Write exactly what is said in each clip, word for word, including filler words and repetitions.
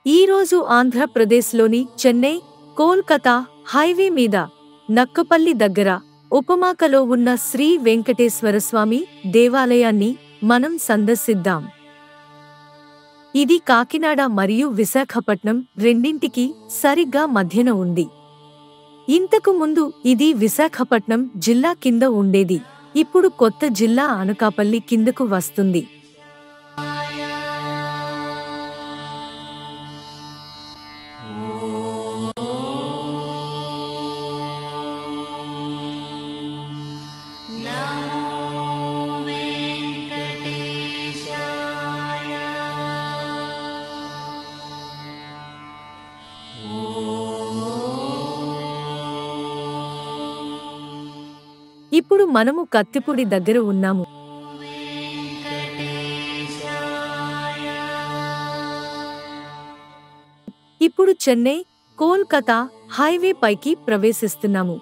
ఈ రోజు ఆంధ్రప్రదేశ్లోని చెన్నై, కోల్కతా హైవే మీద నక్కపల్లి దగ్గర ఉపమాకలో ఉన్న శ్రీ వెంకటేశ్వరస్వామి దేవాలయాన్ని మనం సందర్శిద్దాం. ఇది కాకినాడ మరియు విశాఖపట్నం రెండింటికి సరిగ్గా మధ్యన ఉంది. ఇంతకు ముందు ఇది విశాఖపట్నం జిల్లా కింద ఉండేది. ఇప్పుడు కొత్త జిల్లా అనకాపల్లి కిందకు వస్తుంది. ఇప్పుడు మనము కత్తిపూడి దగ్గర ఉన్నాము. ఇప్పుడు చెన్నై, కోల్కతా హైవే పైకి ప్రవేశిస్తున్నాము.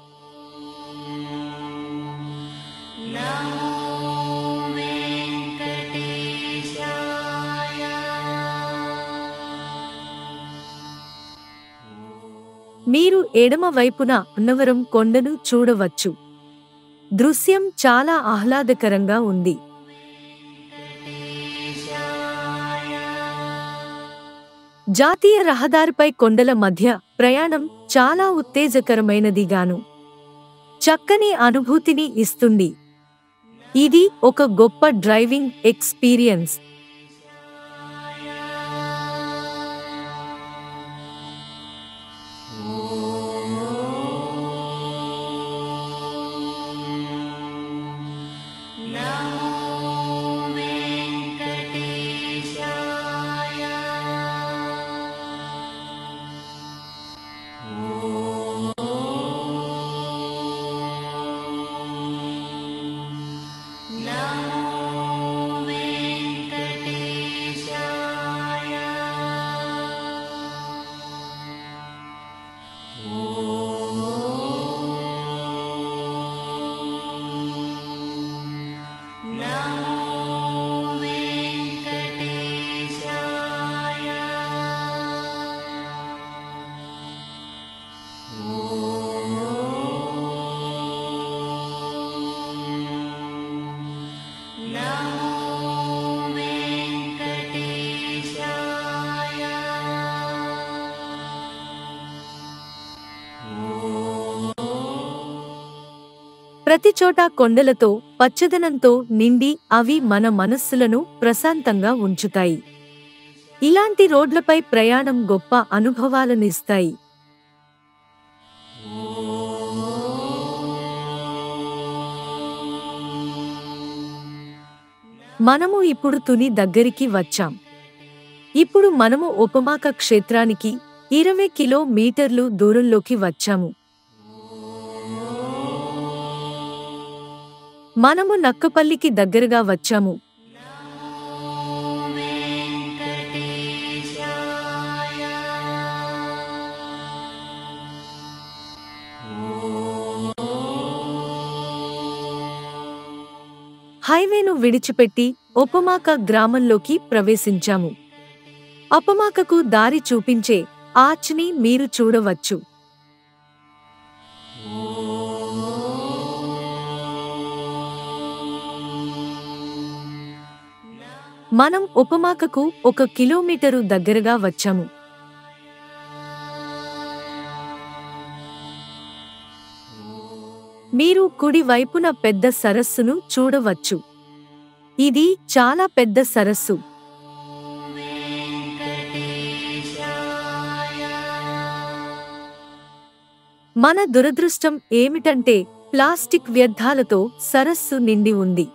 మీరు ఎడమ వైపున అన్నవరం కొండను చూడవచ్చు. దృశ్యం చాలా ఆహ్లాదకరంగా ఉంది. జాతీయ రహదారిపై కొండల మధ్య ప్రయాణం చాలా ఉత్తేజకరమైనదిగాను చక్కని అనుభూతిని ఇస్తుంది. ఇది ఒక గొప్ప డ్రైవింగ్ ఎక్స్పీరియన్స్. ప్రతి చోట కొండలతో పచ్చదనంతో నిండి అవి మన మనస్సులను ప్రశాంతంగా ఉంచుతాయి. ఇలాంటి రోడ్లపై ప్రయాణం గొప్ప అనుభవాలనిస్తాయి. మనము ఇప్పుడు తుని దగ్గరికి వచ్చాం. ఇప్పుడు మనము ఉపమాక క్షేత్రానికి ఇరవై కిలోమీటర్లు దూరంలోకి వచ్చాము. మనము నక్కపల్లికి దగ్గరగా వచ్చాము. హైవేను విడిచిపెట్టి ఉపమాక గ్రామంలోకి ప్రవేశించాము. ఉపమాకకు దారి చూపించే ఆర్చ్ని మీరు చూడవచ్చు. మనం ఉపమాకకు ఒక కిలోమీటరు దగ్గరగా వచ్చాము. మీరు కుడి వైపున పెద్ద సరస్సును చూడవచ్చు. ఇది చాలా పెద్ద సరస్సు. మన దురదృష్టం ఏమిటంటే ప్లాస్టిక్ వ్యర్థాలతో సరస్సు నిండి ఉంది.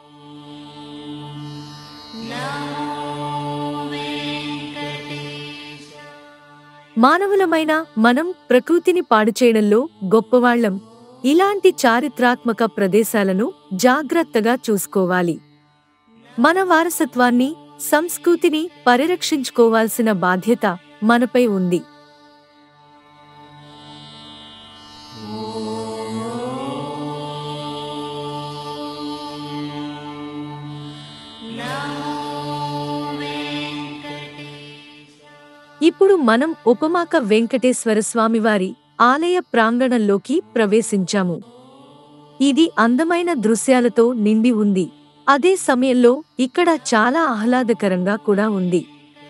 మానవులమైన మనం ప్రకృతిని పాడుచేయడంలో గొప్పవాళ్లం. ఇలాంటి చారిత్రాత్మక ప్రదేశాలను జాగ్రత్తగా చూసుకోవాలి. మన వారసత్వాన్ని, సంస్కృతిని పరిరక్షించుకోవాల్సిన బాధ్యత మనపై ఉంది. ఇప్పుడు మనం ఉపమాక వెంకటేశ్వర స్వామివారి ఆలయ ప్రాంగణంలోకి ప్రవేశించాము. ఇది అందమైన దృశ్యాలతో నిండి ఉంది. అదే సమయంలో ఇక్కడ చాలా ఆహ్లాదకరంగా కూడా ఉంది.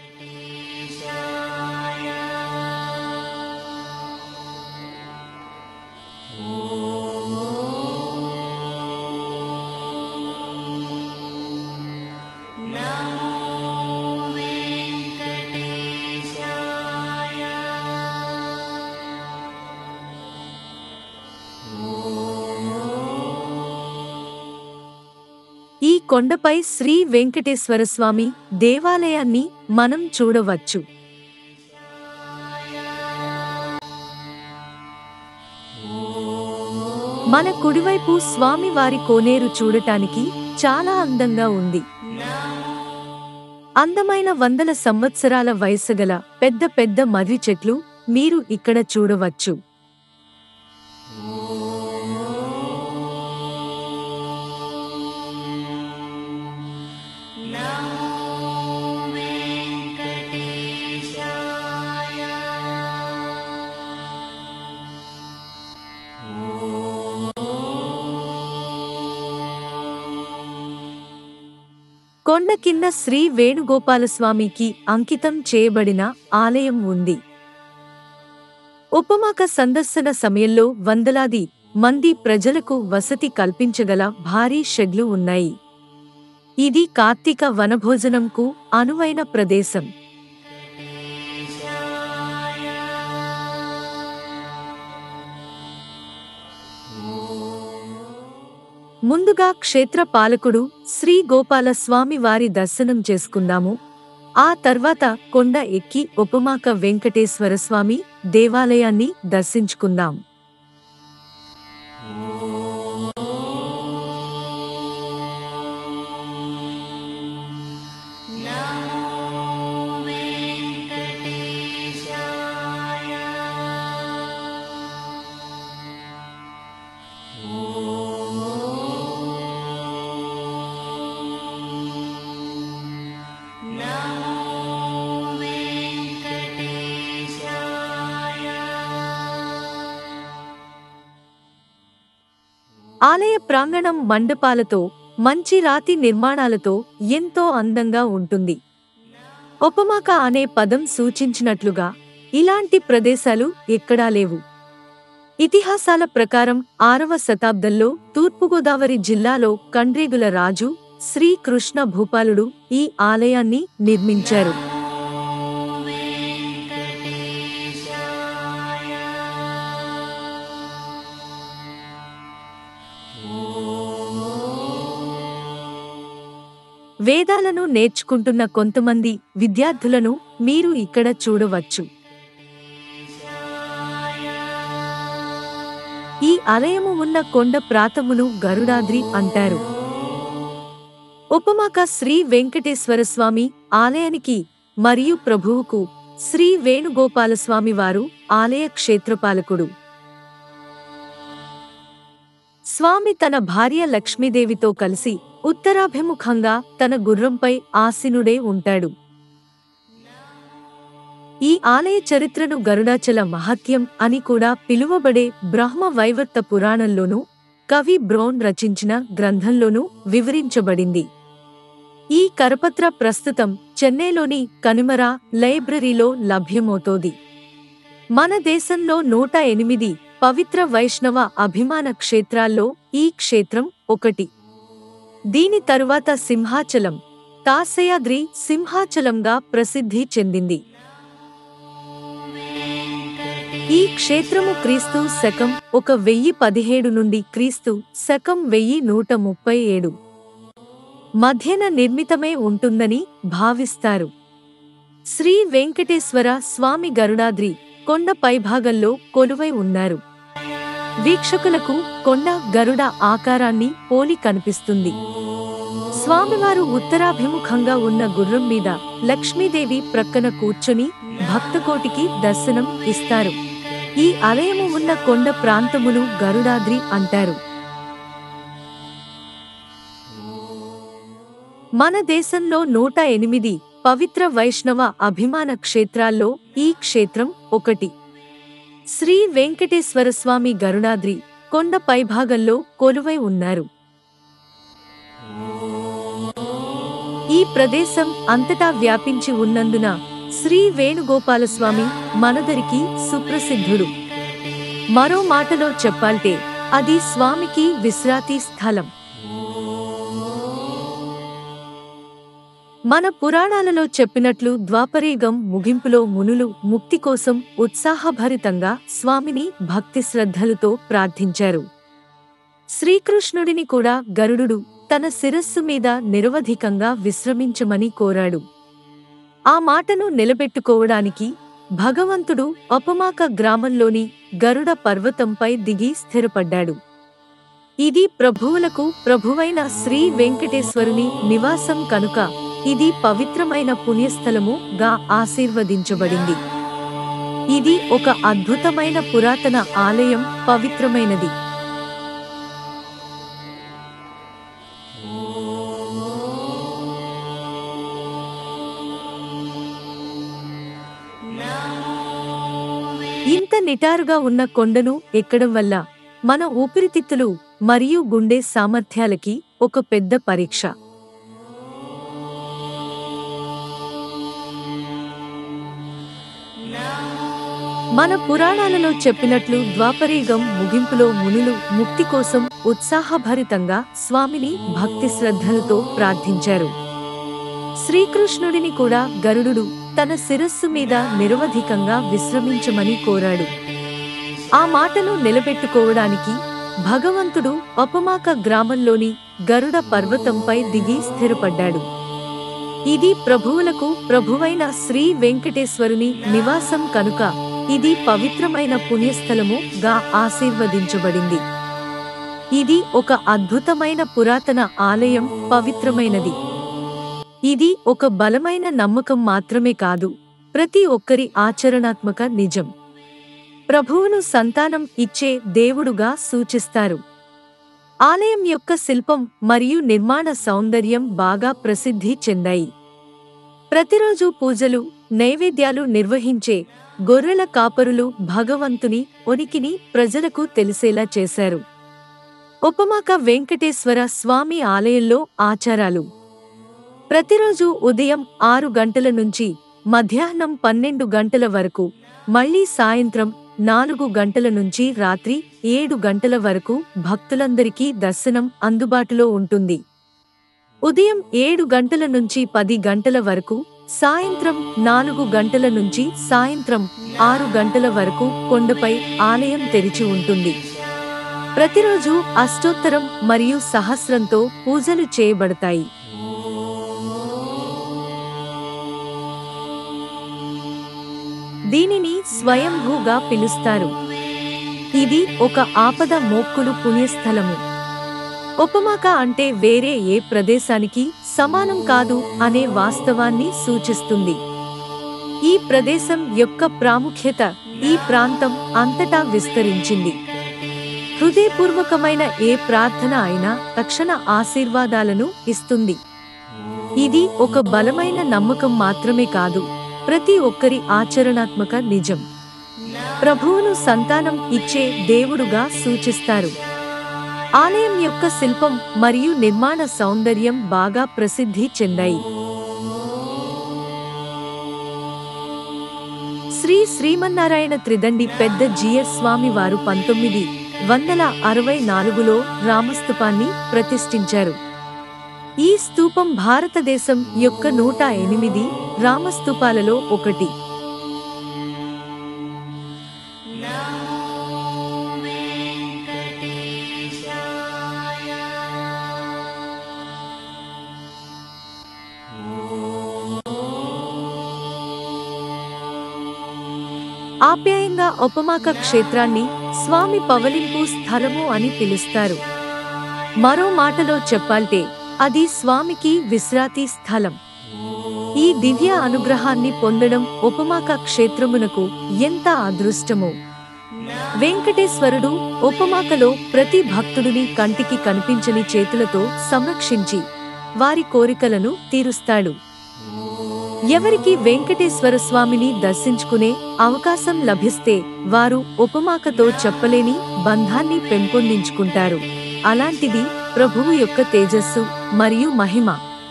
ఈ కొండపై శ్రీ వెంకటేశ్వర స్వామి దేవాలయాన్ని మనం చూడవచ్చు. మన కుడివైపు స్వామివారి కోనేరు చూడటానికి చాలా అందంగా ఉంది. అందమైన వందల సంవత్సరాల వయసుగల పెద్ద పెద్ద మర్రి చెట్లు మీరు ఇక్కడ చూడవచ్చు. కొండ కింద శ్రీ వేణుగోపాలస్వామికి అంకితం చేయబడిన ఆలయం ఉంది. ఉపమాక సందర్శన సమయంలో వందలాది మంది ప్రజలకు వసతి కల్పించగల భారీ షెడ్లు ఉన్నాయి. ఇది కార్తీక వనభోజనంకు అనువైన ప్రదేశం. ముందుగా క్షేత్ర పాలకుడు శ్రీ గోపాల స్వామి వారి దర్శనం చేసుకుందాము. ఆ తర్వాత కొండ ఎక్కి ఉపమాక వెంకటేశ్వర స్వామి దేవాలయాన్ని దర్శించుకుందాం. ఆలయ ప్రాంగణం మండపాలతో, మంచి రాతి నిర్మాణాలతో ఎంతో అందంగా ఉంటుంది. ఉపమాక అనే పదం సూచించినట్లుగా ఇలాంటి ప్రదేశాలు ఎక్కడా లేవు. ఇతిహాసాల ప్రకారం ఆరవ శతాబ్దంలో తూర్పుగోదావరి జిల్లాలో కండ్రేగుల రాజు శ్రీ కృష్ణ భూపాలుడు ఈ ఆలయాన్ని నిర్మించారు. వేదాలను నేర్చుకుంటున్న కొంతమంది విద్యార్థులను మీరు ఇక్కడ చూడవచ్చు. ఈ ఆలయము ఉన్న కొండ ప్రాతమును గరుడాద్రి అంటారు. ఉపమాక శ్రీ వెంకటేశ్వర స్వామి ఆలయానికి మరియు ప్రభువుకు శ్రీ వేణుగోపాలస్వామి వారు ఆలయ క్షేత్రపాలకుడు. స్వామి తన భార్య లక్ష్మీదేవితో కలిసి ఉత్తరాభిముఖంగా తన గుర్రంపై ఆసీనుడే ఉంటాడు. ఈ ఆలయ చరిత్రను గరుడాచల మహత్యం అని కూడా పిలువబడే బ్రహ్మ వైవర్త పురాణంలోనూ కవి బ్రౌన్ రచించిన గ్రంథంలోనూ వివరించబడింది. ఈ కరపత్ర ప్రస్తుతం చెన్నైలోని కనిమరా లైబ్రరీలో లభ్యమవుతోంది. మన దేశంలో నూట ఎనిమిది పవిత్ర వైష్ణవ అభిమాన క్షేత్రాల్లో ఈ క్షేత్రం ఒకటి. దీని తరువాత సింహాచలం, తాసయాద్రి సింహాచలంగా ప్రసిద్ధి చెందింది. ఈ క్షేత్రము క్రీస్తు శకం ఒక వెయ్యి పదిహేడు నుండి క్రీస్తు శకం వెయ్యి నూట ముప్పై ఏడు మధ్యన నిర్మితమై ఉంటుందని భావిస్తారు. శ్రీ వెంకటేశ్వర స్వామి గరుడాద్రి కొండ పైభాగంలో కొలువై ఉన్నారు. వీక్షకులకు కొండ గరుడ ఆకారాన్ని పోలి కనిపిస్తుంది. స్వామివారు ఉత్తరాభిముఖంగా ఉన్న గుర్రం మీద లక్ష్మీదేవి ప్రక్కన కూర్చొని భక్తకోటికి దర్శనం ఇస్తారు. ఈ ఆలయము ఉన్న కొండ ప్రాంతమును గరుడాద్రి అంటారు. మన దేశంలో నూట ఎనిమిది పవిత్ర వైష్ణవ అభిమాన క్షేత్రాల్లో ఈ క్షేత్రం ఒకటి. శ్రీ వెంకటేశ్వరస్వామి గరుడాద్రి కొండ పైభాగంలో కొలువై ఉన్నారు. ఈ ప్రదేశం అంతటా వ్యాపించి ఉన్నందున శ్రీ వేణుగోపాలస్వామి మనందరికీ సుప్రసిద్ధుడు. మరో మాటలో చెప్పాలంటే అది స్వామికి విశ్రాంతి స్థలం. మన పురాణాలలో చెప్పినట్లు ద్వాపరయుగం ముగింపులో మునులు ముక్తి కోసం ఉత్సాహభరితంగా స్వామిని భక్తి శ్రద్ధలతో ప్రార్థించారు. శ్రీకృష్ణుడిని కూడా గరుడు తన శిరస్సు మీద నిరవధికంగా విశ్రమించమని కోరాడు. ఆ మాటను నిలబెట్టుకోవడానికి భగవంతుడు అపమాక గ్రామంలోని గరుడ పర్వతంపై దిగి స్థిరపడ్డాడు. ఇది ప్రభువులకు ప్రభువైన శ్రీ వెంకటేశ్వరుని నివాసం కనుక ఇది పవిత్రమైన పుణ్యస్థలము గా ఆశీర్వదించబడింది. ఇది ఒక అద్భుతమైన పురాతన ఆలయం, పవిత్రమైనది. ఇంత నిటారుగా ఉన్న కొండను ఎక్కడం వల్ల మన ఊపిరితిత్తులు మరియు గుండె సామర్థ్యాలకి ఒక పెద్ద పరీక్ష. మన పురాణాలలో చెప్పినట్లు ద్వాపరయుగం ముగింపులో మునులు ముక్తి కోసం ఉత్సాహభరితంగా స్వామిని భక్తి శ్రద్ధలతో ప్రార్థించారు. శ్రీకృష్ణుడిని కూడా గరుడు తన శిరస్సు మీద నిరవధికంగా విశ్రమించమని కోరాడు. ఆ మాటను నిలబెట్టుకోవడానికి భగవంతుడు అపమాక గ్రామంలోని గరుడ పర్వతంపై దిగి స్థిరపడ్డాడు. ఇది ప్రభువులకు ప్రభువైన శ్రీ వెంకటేశ్వరుని నివాసం కనుక ఇది పవిత్రమైన పుణ్యస్థలము గా ఆశీర్వదించబడింది. ఇది ఒక అద్భుతమైన పురాతన ఆలయం, పవిత్రమైనది. ఇది ఒక బలమైన నమ్మకం మాత్రమే కాదు, ప్రతి ఒక్కరి ఆచరణాత్మక నిజం. ప్రభువును సంతానం ఇచ్చే దేవుడుగా సూచిస్తారు. ఆలయం యొక్క శిల్పం మరియు నిర్మాణ సౌందర్యం బాగా ప్రసిద్ధి చెందాయి. ప్రతిరోజు పూజలు, నైవేద్యాలు నిర్వహించే గొర్రెల కాపరులు భగవంతుని ఉనికిని ప్రజలకు తెలిసేలా చేశారు. ఉపమాక వెంకటేశ్వర స్వామి ఆలయంలో ఆచారాలు. ప్రతిరోజు ఉదయం ఆరు గంటల నుంచి మధ్యాహ్నం పన్నెండు గంటల వరకు, మళ్లీ సాయంత్రం నాలుగు గంటల నుంచి రాత్రి ఏడు గంటల వరకు భక్తులందరికీ దర్శనం అందుబాటులో ఉంటుంది. ఉదయం ఏడు గంటల నుంచి పది గంటల వరకు, సాయంత్రం నాలుగు గంటల నుంచి సాయంత్రం ఆరు గంటల వరకు కొండపై ఆలయం తెరిచి ఉంటుంది. ప్రతిరోజు అష్టోత్తరం మరియు సహస్రంతో పూజలు చేయబడతాయి. దీనిని స్వయంభూగా పిలుస్తారు. ఇది ఒక ఆపద మోక్కులు పుణ్యస్థలము. ఉపమాక అంటే వేరే ఏ ప్రదేశానికి సమానం కాదు అనే వాస్తవాన్ని సూచిస్తుంది. ఈ ప్రదేశం యొక్క ప్రాముఖ్యత ఈ ప్రాంతం అంతటా విస్తరించింది. హృదయపూర్వకమైన ఏ ప్రార్థన అయినా తక్షణ ఆశీర్వాదాలను ఇస్తుంది. ఇది ఒక బలమైన నమ్మకం మాత్రమే కాదు, ప్రతి ఒక్కరి ఆచరణాత్మక నిజం. ప్రభువును సంతానం ఇచ్చే దేవుడుగా సూచిస్తారు. ఆలయం యొక్క శిల్పం మరియు నిర్మాణ సౌందర్యం బాగా ప్రసిద్ధి చెందాయి. శ్రీ శ్రీమన్నారాయణ త్రిదండి పెద్ద జియర్ స్వామి వారు పంతొమ్మిది వందల అరవై నాలుగులో రామస్తూపాన్ని ప్రతిష్ఠించారు. ఈ స్తూపం భారతదేశం యొక్క నూట ఎనిమిది రామస్తూపాలలో ఒకటి. ఆప్యాయంగా ఉపమాక క్షేత్రాన్ని స్వామి పవలింపు స్థలము అని పిలుస్తారు. మరో మాటలో చెప్పాలంటే అది స్వామికి విశ్రాంతి స్థలం. ఈ దివ్య అనుగ్రహాన్ని పొందడం ఉపమాక క్షేత్రమునకు ఎంత అదృష్టమో. వెంకటేశ్వరుడు ఉపమాకలో ప్రతి భక్తుడిని కంటికి కనిపించని చేతులతో సంరక్షించి వారి కోరికలను తీరుస్తాడు. ఎవరికి వెంకటేశ్వర స్వామిని దర్శించుకునే అవకాశం లభిస్తే వారు ఉపమాకతో చెప్పలేని బంధాన్ని పెంపొందించుకుంటారు. అలాంటిది ప్రభువు యొక్క తేజస్సు మరియు మహిమ.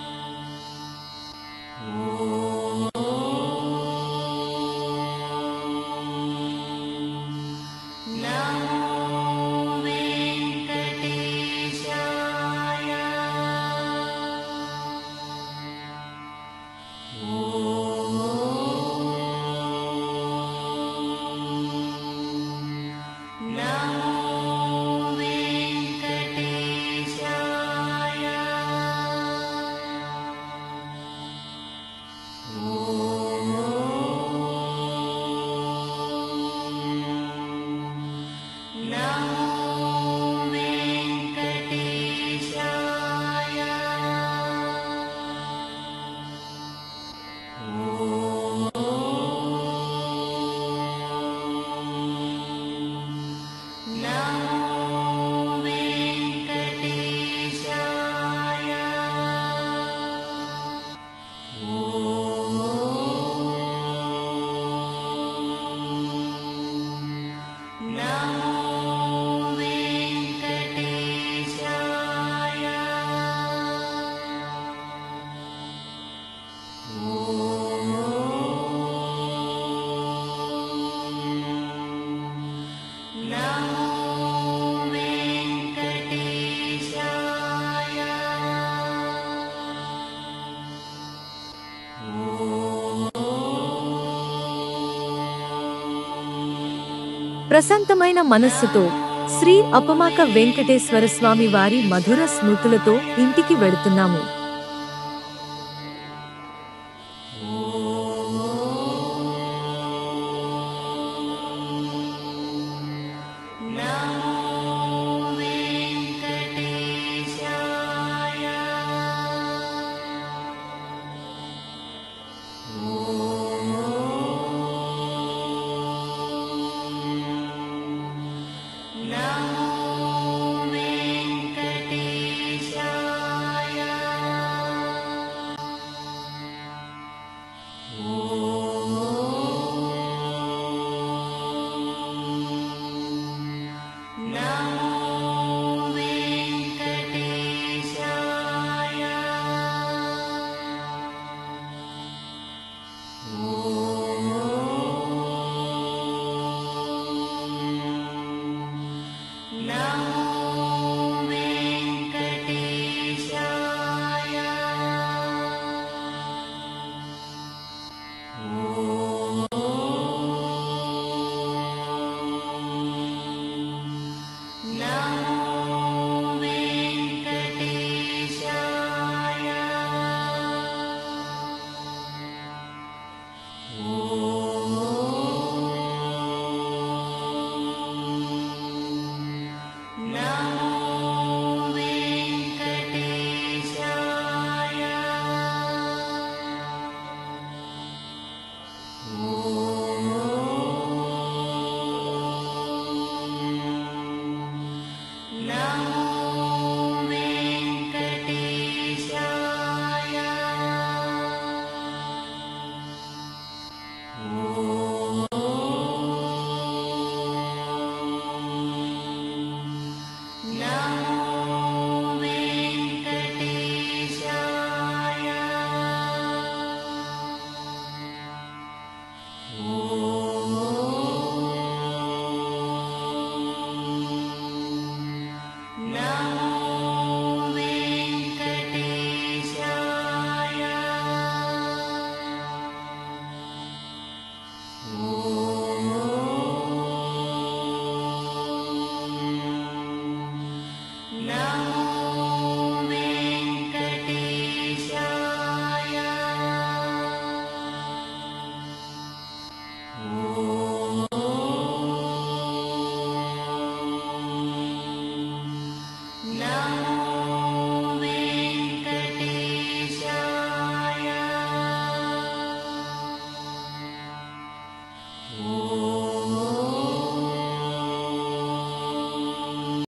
ప్రశాంతమైన మనస్సుతో శ్రీ అపమాక వెంకటేశ్వర స్వామి వారి మధుర స్మృతులతో ఇంటికి వెళుతున్నాము.